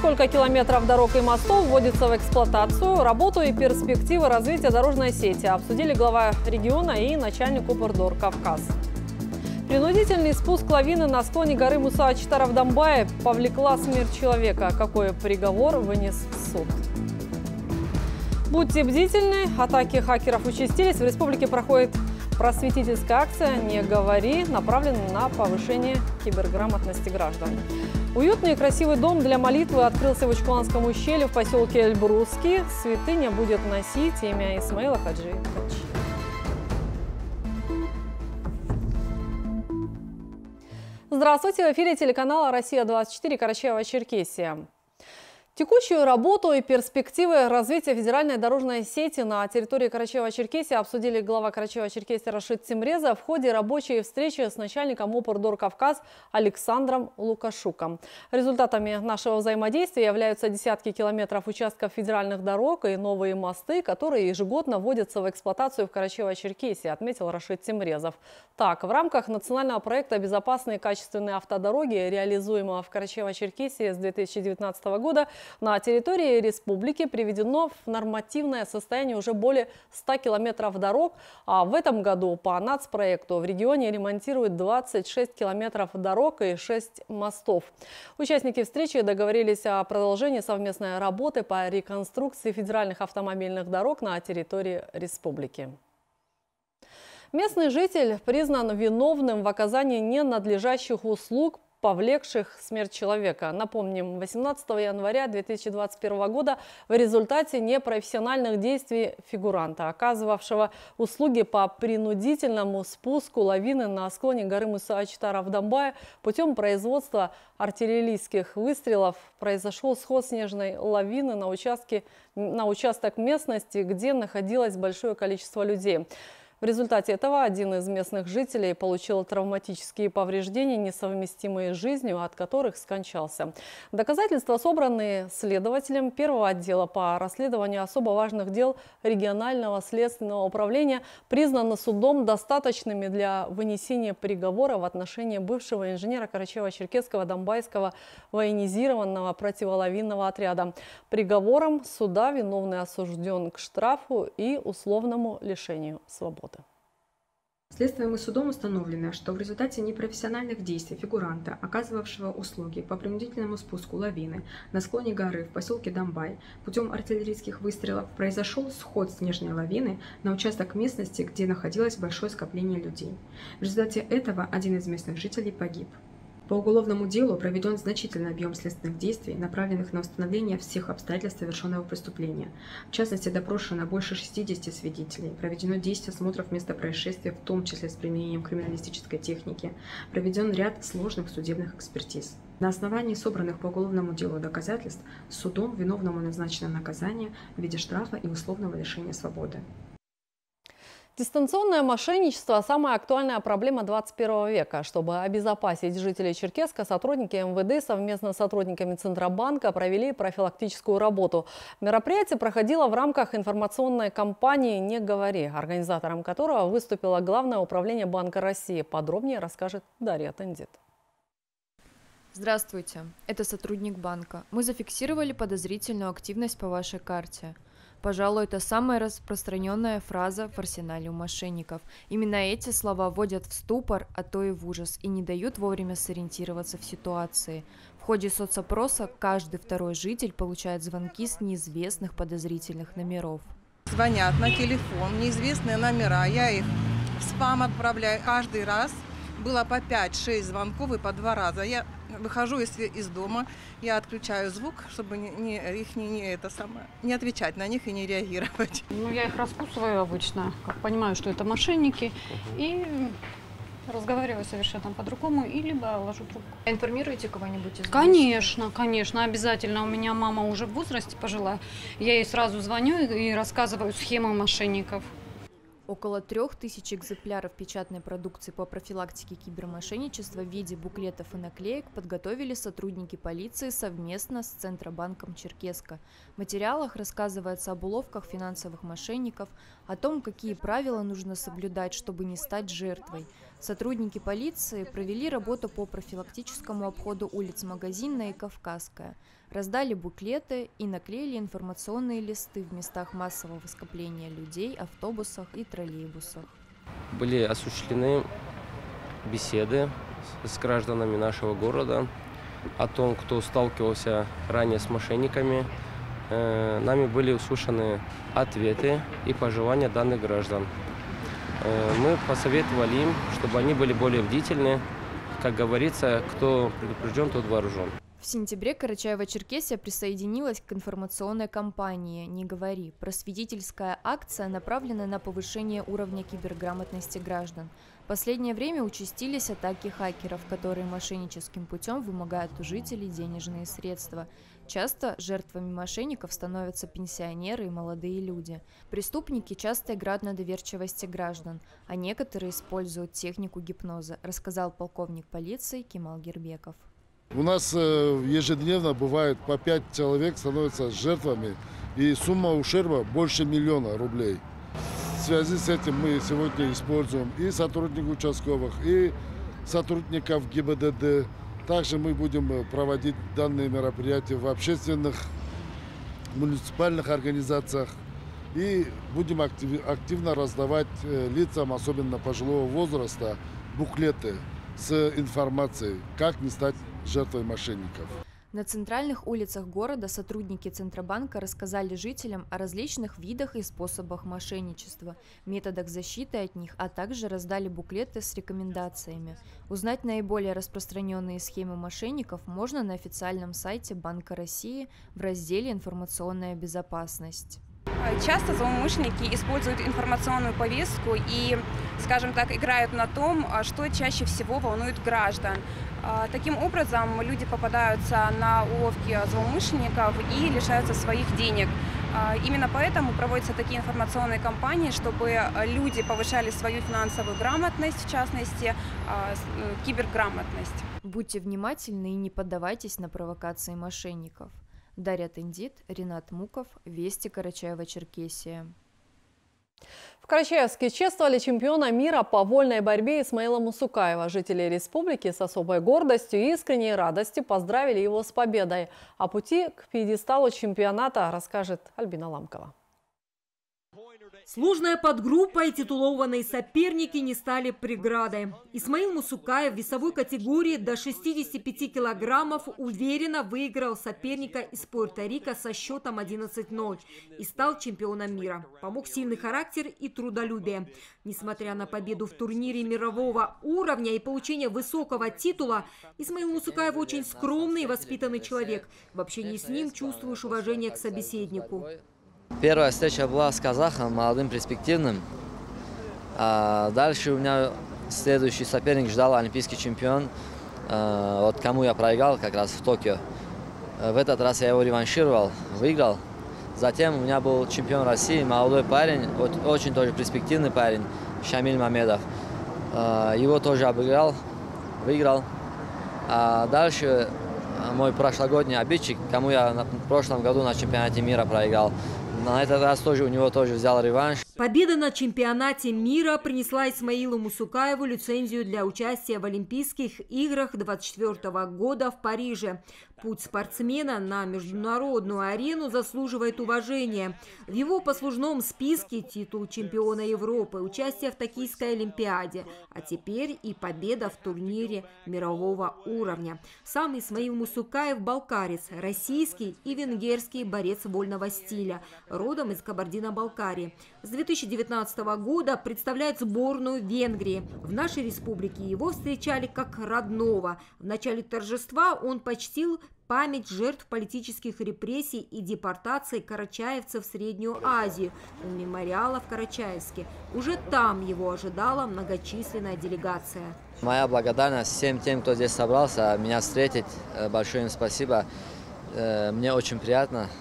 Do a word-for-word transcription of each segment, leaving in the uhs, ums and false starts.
Сколько километров дорог и мостов вводится в эксплуатацию, работу и перспективы развития дорожной сети обсудили глава региона и начальник Упордор Кавказ. Принудительный спуск лавины на склоне горы Муса-Ачтара в Домбае повлекла смерть человека. Какой приговор вынес суд? Будьте бдительны, атаки хакеров участились. В республике проходит просветительская акция «Не говори», направленная на повышение киберграмотности граждан. Уютный и красивый дом для молитвы открылся в Ичкуанском ущелье в поселке Эльбрусский. Святыня будет носить имя Исмаила Хаджи Хачи. Здравствуйте! В эфире телеканала «Россия двадцать четыре», Карачаево-Черкесия. Текущую работу и перспективы развития федеральной дорожной сети на территории Карачаево-Черкесии обсудили глава Карачаево-Черкесии Рашид Тимреза в ходе рабочей встречи с начальником Упордор Кавказ Александром Лукашуком. Результатами нашего взаимодействия являются десятки километров участков федеральных дорог и новые мосты, которые ежегодно вводятся в эксплуатацию в Карачаево-Черкесии, отметил Рашид Тимрезов. Так, в рамках национального проекта «Безопасные и качественные автодороги», реализуемого в Карачаево-Черкесии с две тысячи девятнадцатого года, на территории республики приведено в нормативное состояние уже более ста километров дорог, а в этом году по нацпроекту в регионе ремонтируют двадцать шесть километров дорог и шесть мостов. Участники встречи договорились о продолжении совместной работы по реконструкции федеральных автомобильных дорог на территории республики. Местный житель признан виновным в оказании ненадлежащих услуг, повлекших смерть человека. Напомним, восемнадцатого января две тысячи двадцать первого года в результате непрофессиональных действий фигуранта, оказывавшего услуги по принудительному спуску лавины на склоне горы Муса-Ачтара в Домбае путем производства артиллерийских выстрелов, произошел сход снежной лавины на, участке, на участок местности, где находилось большое количество людей. В результате этого один из местных жителей получил травматические повреждения, несовместимые с жизнью, от которых скончался. Доказательства, собранные следователем первого отдела по расследованию особо важных дел регионального следственного управления, признаны судом достаточными для вынесения приговора в отношении бывшего инженера Карачаево-Черкесского Домбайского военизированного противолавинного отряда. Приговором суда виновный осужден к штрафу и условному лишению свободы. Следствием и судом установлено, что в результате непрофессиональных действий фигуранта, оказывавшего услуги по принудительному спуску лавины на склоне горы в поселке Домбай, путем артиллерийских выстрелов произошел сход снежной лавины на участок местности, где находилось большое скопление людей. В результате этого один из местных жителей погиб. По уголовному делу проведен значительный объем следственных действий, направленных на установление всех обстоятельств совершенного преступления. В частности, допрошено больше шестидесяти свидетелей, проведено десять осмотров места происшествия, в том числе с применением криминалистической техники, проведен ряд сложных судебных экспертиз. На основании собранных по уголовному делу доказательств судом виновному назначено наказание в виде штрафа и условного лишения свободы. Дистанционное мошенничество – самая актуальная проблема двадцать первого века. Чтобы обезопасить жителей Черкесска, сотрудники эм вэ дэ совместно с сотрудниками Центробанка провели профилактическую работу. Мероприятие проходило в рамках информационной кампании «Не говори», организатором которого выступило Главное управление Банка России. Подробнее расскажет Дарья Тандит. Здравствуйте, это сотрудник банка. Мы зафиксировали подозрительную активность по вашей карте. Пожалуй, это самая распространенная фраза в арсенале у мошенников. Именно эти слова вводят в ступор, а то и в ужас, и не дают вовремя сориентироваться в ситуации. В ходе соцопроса каждый второй житель получает звонки с неизвестных подозрительных номеров. Звонят на телефон, неизвестные номера, я их в спам отправляю каждый раз. Было по пять-шесть звонков и по два раза. Я выхожу из, из дома, я отключаю звук, чтобы не, не, их не, не, это самое, не отвечать на них и не реагировать. Ну, я их раскусываю обычно, как понимаю, что это мошенники, и разговариваю совершенно по-другому, и либо ложу трубку. Информируете кого-нибудь из Конечно, конечно, обязательно. У меня мама уже в возрасте пожилая. Я ей сразу звоню и рассказываю схему мошенников. Около трех тысяч экземпляров печатной продукции по профилактике кибермошенничества в виде буклетов и наклеек подготовили сотрудники полиции совместно с Центробанком Черкесска. В материалах рассказывается об уловках финансовых мошенников, о том, какие правила нужно соблюдать, чтобы не стать жертвой. Сотрудники полиции провели работу по профилактическому обходу улиц Магазинная и Кавказская, раздали буклеты и наклеили информационные листы в местах массового скопления людей, автобусах и троллейбусах. Были осуществлены беседы с гражданами нашего города о том, кто сталкивался ранее с мошенниками. Нами были услышаны ответы и пожелания данных граждан. Мы посоветовали им, чтобы они были более бдительны. Как говорится, кто предупрежден, тот вооружен. В сентябре Карачаево-Черкесия присоединилась к информационной кампании «Не говори». Просветительская акция направлена на повышение уровня киберграмотности граждан. В последнее время участились атаки хакеров, которые мошенническим путем вымогают у жителей денежные средства. Часто жертвами мошенников становятся пенсионеры и молодые люди. Преступники часто играют на доверчивости граждан, а некоторые используют технику гипноза, рассказал полковник полиции Кемал Гербеков. У нас ежедневно бывает по пять человек становятся жертвами, и сумма ущерба больше миллиона рублей. В связи с этим мы сегодня используем и сотрудников участковых, и сотрудников ГИБДД. Также мы будем проводить данные мероприятия в общественных, муниципальных организациях и будем активно раздавать лицам, особенно пожилого возраста, буклеты с информацией, как не стать жертвой мошенников. На центральных улицах города сотрудники Центробанка рассказали жителям о различных видах и способах мошенничества, методах защиты от них, а также раздали буклеты с рекомендациями. Узнать наиболее распространенные схемы мошенников можно на официальном сайте Банка России в разделе «Информационная безопасность». Часто злоумышленники используют информационную повестку и, скажем так, играют на том, что чаще всего волнует граждан. Таким образом, люди попадаются на уловки злоумышленников и лишаются своих денег. Именно поэтому проводятся такие информационные кампании, чтобы люди повышали свою финансовую грамотность, в частности, киберграмотность. Будьте внимательны и не поддавайтесь на провокации мошенников. Дарья Тендит, Ренат Муков, Вести, Карачаево-Черкесия. В Карачаевске чествовали чемпиона мира по вольной борьбе Исмаила Мусукаева. Жители республики с особой гордостью и искренней радостью поздравили его с победой. О пути к пьедесталу чемпионата расскажет Альбина Ламкова. Сложная подгруппа и титулованные соперники не стали преградой. Исмаил Мусукаев в весовой категории до шестидесяти пяти килограммов уверенно выиграл соперника из Пуэрто-Рико со счетом одиннадцать ноль и стал чемпионом мира. Помог сильный характер и трудолюбие. Несмотря на победу в турнире мирового уровня и получение высокого титула, Исмаил Мусукаев очень скромный и воспитанный человек. В общении с ним чувствуешь уважение к собеседнику. Первая встреча была с казахом, молодым, перспективным. А дальше у меня следующий соперник ждал олимпийский чемпион, вот кому я проиграл как раз в Токио. В этот раз я его реваншировал, выиграл. Затем у меня был чемпион России, молодой парень, очень тоже перспективный парень, Шамиль Мамедов. Его тоже обыграл, выиграл. А дальше мой прошлогодний обидчик, кому я в прошлом году на чемпионате мира проиграл. На этот раз тоже у него тоже взял реванш. Победа на чемпионате мира принесла Исмаилу Мусукаеву лицензию для участия в Олимпийских играх двадцать четвёртого года в Париже. Путь спортсмена на международную арену заслуживает уважения. В его послужном списке титул чемпиона Европы, участие в Токийской Олимпиаде, а теперь и победа в турнире мирового уровня. Сам Исмаил Мусукаев – балкарец, российский и венгерский борец вольного стиля, родом из Кабардино-Балкарии. С две тысячи девятнадцатого года представляет сборную Венгрии. В нашей республике его встречали как родного. В начале торжества он почтил память жертв политических репрессий и депортаций карачаевцев в Среднюю Азию у мемориала в Карачаевске. Уже там его ожидала многочисленная делегация. Моя благодарность всем тем, кто здесь собрался, меня встретить. Большое им спасибо. Мне очень приятно.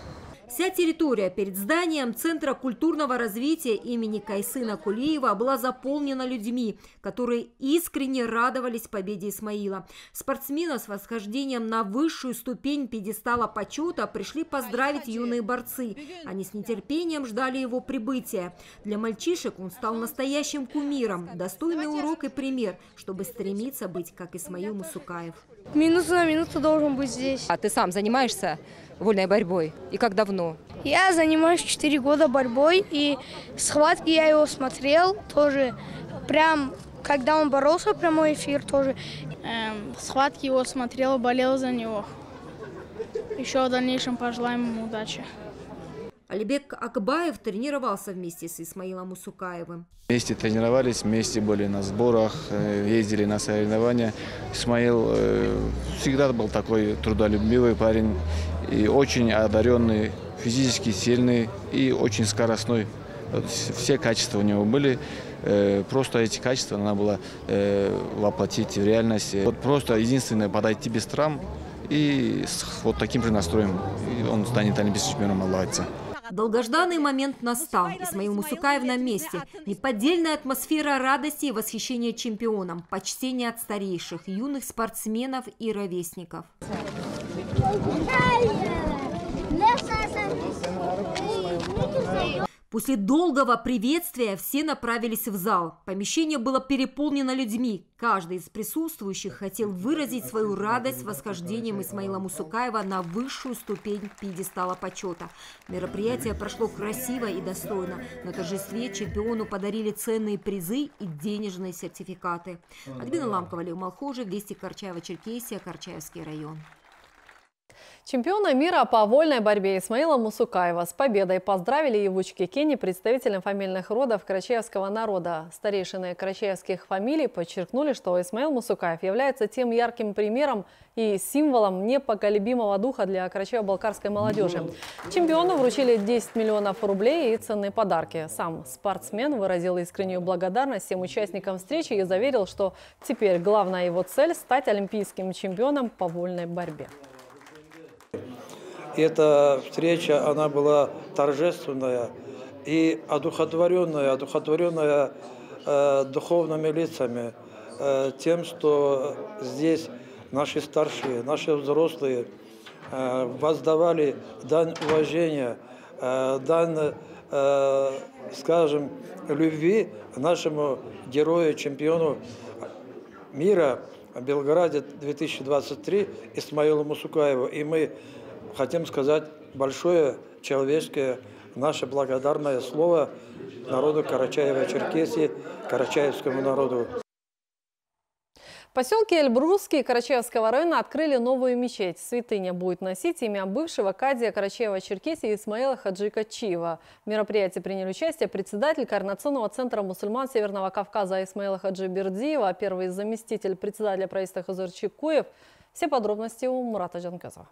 Вся территория перед зданием Центра культурного развития имени Кайсына Кулиева была заполнена людьми, которые искренне радовались победе Исмаила. Спортсменов с восхождением на высшую ступень пьедестала почета пришли поздравить юные борцы. Они с нетерпением ждали его прибытия. Для мальчишек он стал настоящим кумиром, достойный урок и пример, чтобы стремиться быть как Исмаил Мусукаев. Минуту на минуту должен быть здесь. А ты сам занимаешься вольной борьбой? И как давно? Я занимаюсь четыре года борьбой, и схватки я его смотрел тоже. Прям, когда он боролся, прямой эфир тоже. Эм, схватки его смотрел, болел за него. Еще в дальнейшем пожелаем ему удачи. Алибек Акбаев тренировался вместе с Исмаилом Мусукаевым. Вместе тренировались, вместе были на сборах, ездили на соревнования. Исмаил всегда был такой трудолюбивый парень и очень одаренный, физически сильный и очень скоростной. Все качества у него были. Просто эти качества надо было воплотить в реальность. Вот просто единственное подойти без травм и с вот таким же настроем он станет олимпийским чемпионом, Аллаха. Долгожданный момент настал. Исмаил Мусукаев на месте. Неподдельная атмосфера радости и восхищения чемпионом, почтение от старейших, юных спортсменов и ровесников. После долгого приветствия все направились в зал. Помещение было переполнено людьми. Каждый из присутствующих хотел выразить свою радость восхождением Исмаила Мусукаева на высшую ступень пьедестала почета. Мероприятие прошло красиво и достойно. На торжестве чемпиону подарили ценные призы и денежные сертификаты. Альбина Ламкова, Лев Малхожи, Вести, Карачаево-Черкесия, Карачаевский район. Чемпиона мира по вольной борьбе Исмаила Мусукаева с победой поздравили явучки Кении, представителям фамильных родов карачаевского народа. Старейшины карачаевских фамилий подчеркнули, что Исмаил Мусукаев является тем ярким примером и символом непоколебимого духа для карачаево-балкарской молодежи. Чемпиону вручили десять миллионов рублей и ценные подарки. Сам спортсмен выразил искреннюю благодарность всем участникам встречи и заверил, что теперь главная его цель – стать олимпийским чемпионом по вольной борьбе. Эта встреча, она была торжественная и одухотворенная, одухотворенная э, духовными лицами, э, тем, что здесь наши старшие, наши взрослые э, воздавали дань уважения, э, дань, э, скажем, любви нашему герою, чемпиону мира в Белграде две тысячи двадцать три Исмаилу Мусукаеву. И мы хотим сказать большое человеческое, наше благодарное слово народу Карачаева-Черкесии, карачаевскому народу. В поселке Эльбрусский Карачаевского района открыли новую мечеть. Святыня будет носить имя бывшего кадия Карачаева-Черкесии Исмаила Хаджи Качиева. В мероприятии приняли участие председатель Координационного центра мусульман Северного Кавказа Исмаила Хаджи Бердиева, первый заместитель председателя правительства Хазыр Чикуев. Все подробности у Мурата Джанказова.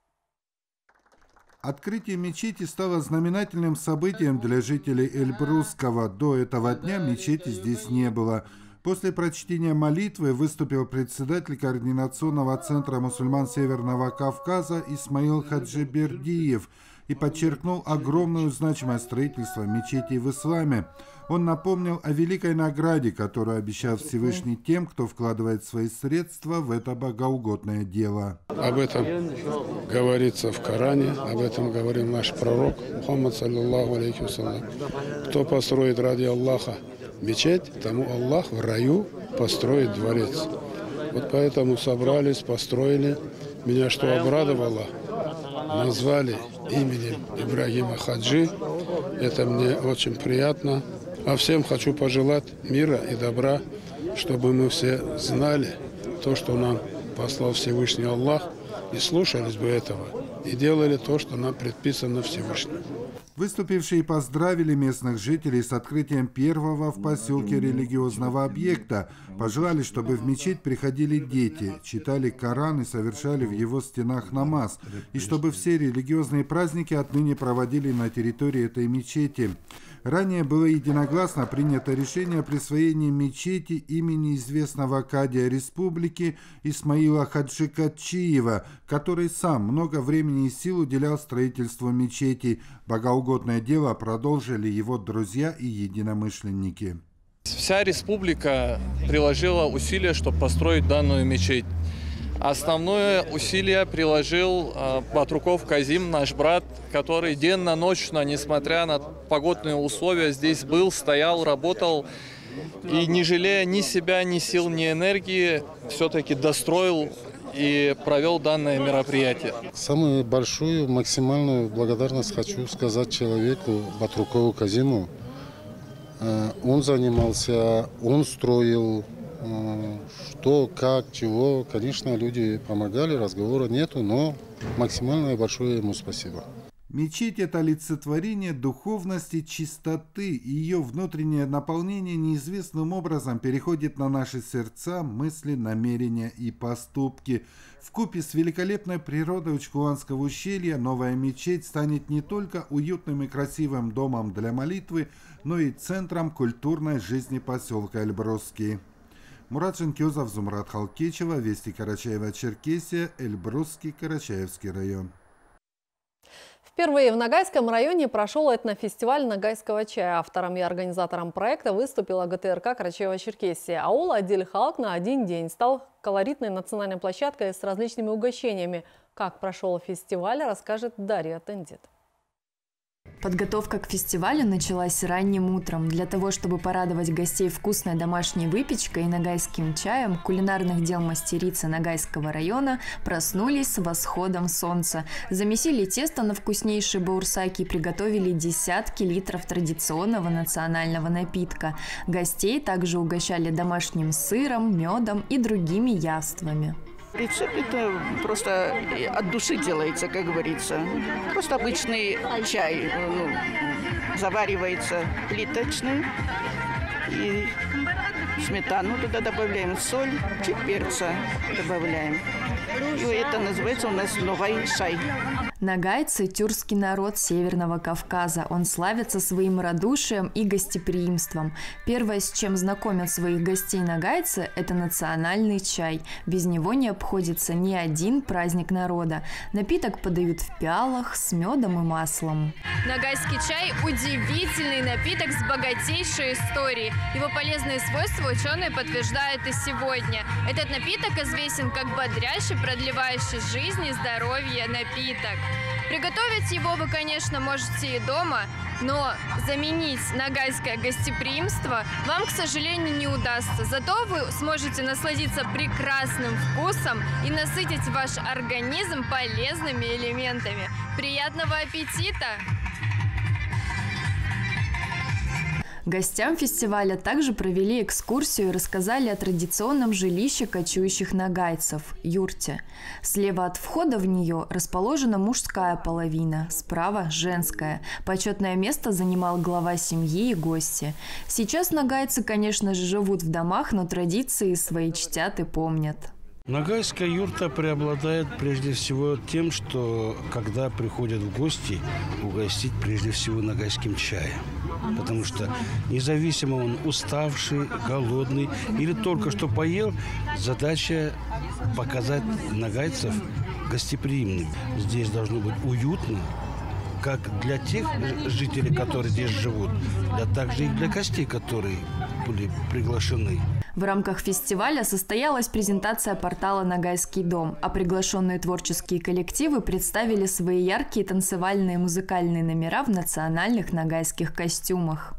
Открытие мечети стало знаменательным событием для жителей Эльбрусского. До этого дня мечети здесь не было. После прочтения молитвы выступил председатель Координационного центра мусульман Северного Кавказа Исмаил Хаджи Бердиев и подчеркнул огромную значимость строительства мечетей в исламе. Он напомнил о великой награде, которую обещал Всевышний тем, кто вкладывает свои средства в это богоугодное дело. Об этом говорится в Коране, об этом говорил наш пророк Мухаммад, саллаллаху алейхи вассалям. Кто построит ради Аллаха мечеть, тому Аллах в раю построит дворец. Вот поэтому собрались, построили. Меня что обрадовало, назвали именем Ибрагима Хаджи. Это мне очень приятно. А всем хочу пожелать мира и добра, чтобы мы все знали то, что нам послал Всевышний Аллах, и слушались бы этого, и делали то, что нам предписано Всевышним. Выступившие поздравили местных жителей с открытием первого в поселке религиозного объекта. Пожелали, чтобы в мечеть приходили дети, читали Коран и совершали в его стенах намаз. И чтобы все религиозные праздники отныне проводили на территории этой мечети. Ранее было единогласно принято решение о присвоении мечети имени известного кадия республики Исмаила Хаджикатчиева, который сам много времени и сил уделял строительству мечети. Богоугодное дело продолжили его друзья и единомышленники. Вся республика приложила усилия, чтобы построить данную мечеть. Основное усилие приложил э, Батруков Казим, наш брат, который денно-ночно, несмотря на погодные условия, здесь был, стоял, работал. И не жалея ни себя, ни сил, ни энергии, все-таки достроил и провел данное мероприятие. Самую большую, максимальную благодарность хочу сказать человеку Батрукову Казиму. Э, он занимался, он строил. Что, как, чего. Конечно, люди помогали, разговора нету, но максимально большое ему спасибо. Мечеть – это олицетворение духовности, чистоты, и ее внутреннее наполнение неизвестным образом переходит на наши сердца, мысли, намерения и поступки. Вкупе с великолепной природой Учкуланского ущелья новая мечеть станет не только уютным и красивым домом для молитвы, но и центром культурной жизни поселка Эльбрусский. Мурат Жанкезов, Зумрат Халкичева, Вести Карачаева-Черкесия, Эльбрусский, Карачаевский район. Впервые в Ногайском районе прошел этнофестиваль ногайского чая. Автором и организатором проекта выступила ГТРК Карачаева-Черкесия. Аул Адиль Халк на один день стал колоритной национальной площадкой с различными угощениями. Как прошел фестиваль, расскажет Дарья Тендит. Подготовка к фестивалю началась ранним утром. Для того, чтобы порадовать гостей вкусной домашней выпечкой и ногайским чаем, кулинарных дел мастерицы Ногайского района проснулись с восходом солнца. Замесили тесто на вкуснейшие баурсаки и приготовили десятки литров традиционного национального напитка. Гостей также угощали домашним сыром, медом и другими яствами. Рецепт это просто от души делается, как говорится. Просто обычный чай, ну, заваривается плиточный, и сметану туда добавляем, соль, чуть перца добавляем. И это называется у нас новый чай. Ногайцы – тюркский народ Северного Кавказа. Он славится своим радушием и гостеприимством. Первое, с чем знакомят своих гостей ногайцы – это национальный чай. Без него не обходится ни один праздник народа. Напиток подают в пиалах с медом и маслом. Ногайский чай – удивительный напиток с богатейшей историей. Его полезные свойства ученые подтверждают и сегодня. Этот напиток известен как бодрящий, продлевающий жизнь и здоровье напиток. Приготовить его вы, конечно, можете и дома, но заменить ногайское гостеприимство вам, к сожалению, не удастся. Зато вы сможете насладиться прекрасным вкусом и насытить ваш организм полезными элементами. Приятного аппетита! Гостям фестиваля также провели экскурсию и рассказали о традиционном жилище кочующих ногайцев – юрте. Слева от входа в нее расположена мужская половина, справа – женская. Почетное место занимал глава семьи и гости. Сейчас ногайцы, конечно же, живут в домах, но традиции свои чтят и помнят. Ногайская юрта преобладает прежде всего тем, что когда приходят в гости, угостить прежде всего ногайским чаем. Потому что независимо он уставший, голодный или только что поел, задача показать ногайцев гостеприимными. Здесь должно быть уютно, как для тех жителей, которые здесь живут, да также и для гостей, которые были приглашены. В рамках фестиваля состоялась презентация портала «Ногайский дом», а приглашенные творческие коллективы представили свои яркие танцевальные и музыкальные номера в национальных ногайских костюмах.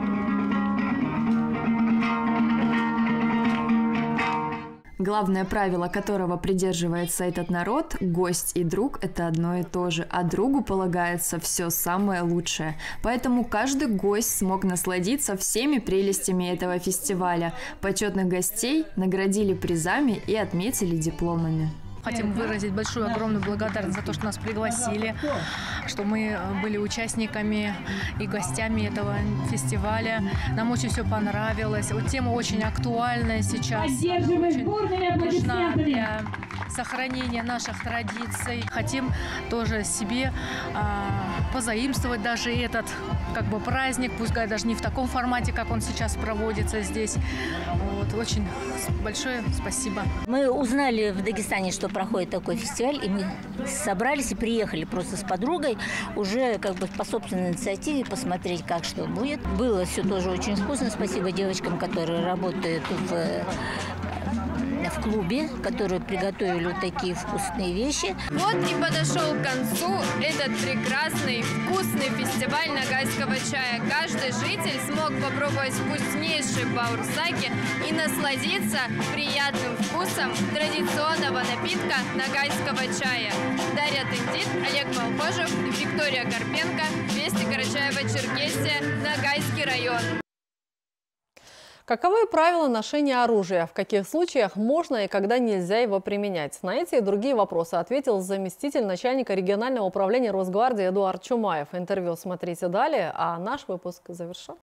Главное правило, которого придерживается этот народ – гость и друг – это одно и то же, а другу полагается все самое лучшее. Поэтому каждый гость смог насладиться всеми прелестями этого фестиваля. Почетных гостей наградили призами и отметили дипломами. Хотим выразить большую, огромную благодарность за то, что нас пригласили, что мы были участниками и гостями этого фестиваля. Нам очень все понравилось. Вот тема очень актуальная сейчас, очень нужна для сохранения наших традиций. Хотим тоже себе а, позаимствовать даже этот как бы праздник, пускай даже не в таком формате, как он сейчас проводится здесь. Вот, очень большое спасибо. Мы узнали в Дагестане, что проходит такой фестиваль, и мы собрались и приехали просто с подругой уже как бы по собственной инициативе посмотреть, как что будет. Было все тоже очень вкусно. Спасибо девочкам, которые работают в в клубе, которые приготовили вот такие вкусные вещи. Вот и подошел к концу этот прекрасный, вкусный фестиваль ногайского чая. Каждый житель смог попробовать вкуснейший баурсаки и насладиться приятным вкусом традиционного напитка ногайского чая. Дарья Тындит, Олег Молхожев, Виктория Карпенко, Вести Карачаево-Черкесия, Ногайский район. Каковы правила ношения оружия? В каких случаях можно и когда нельзя его применять? На эти и другие вопросы ответил заместитель начальника регионального управления Росгвардии Эдуард Чумаев. Интервью смотрите далее, а наш выпуск завершен.